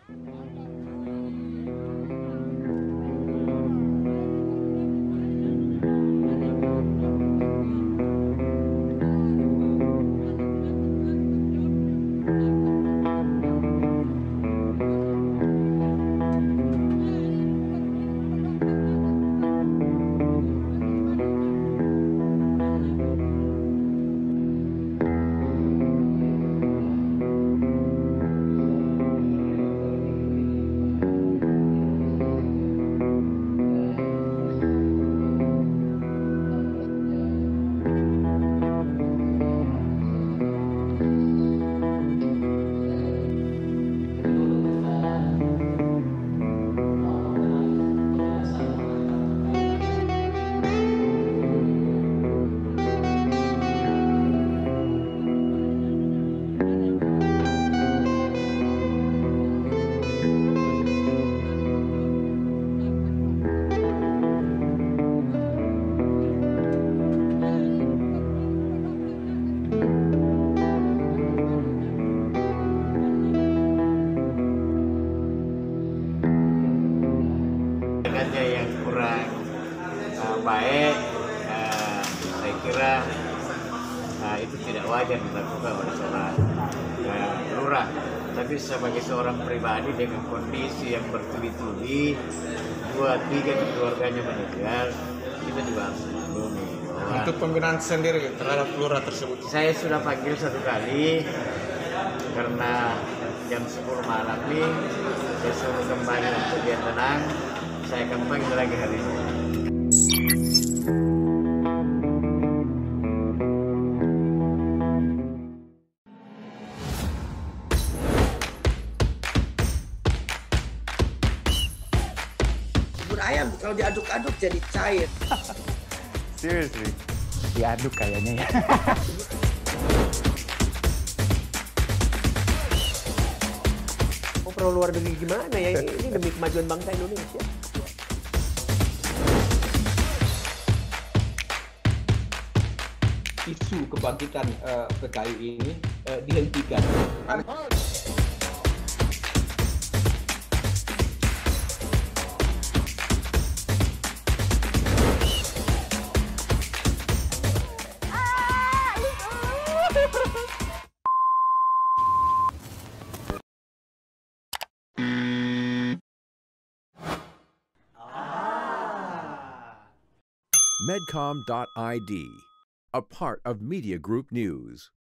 Yang kurang baik, saya kira itu tidak wajar dilakukan oleh seorang lurah. Tapi sebagai seorang pribadi dengan kondisi yang bertubi-tubi, 2-3 di keluarganya meninggal, kita juga harus melindungi. Untuk pembinaan sendiri terhadap lurah tersebut, saya sudah panggil 1 kali karena jam 10 malam ini saya suruh kembali untuk dia tenang. Saya akan panggil lagi hari ini. Bubur ayam kalau diaduk-aduk jadi cair. Seriously, diaduk kayaknya ya. Oh, perlu luar negeri gimana ya? Ini demi kemajuan bangsa Indonesia. Isu kebangkitan PKI ini dihentikan. Medcom.id, a part of Media Group News.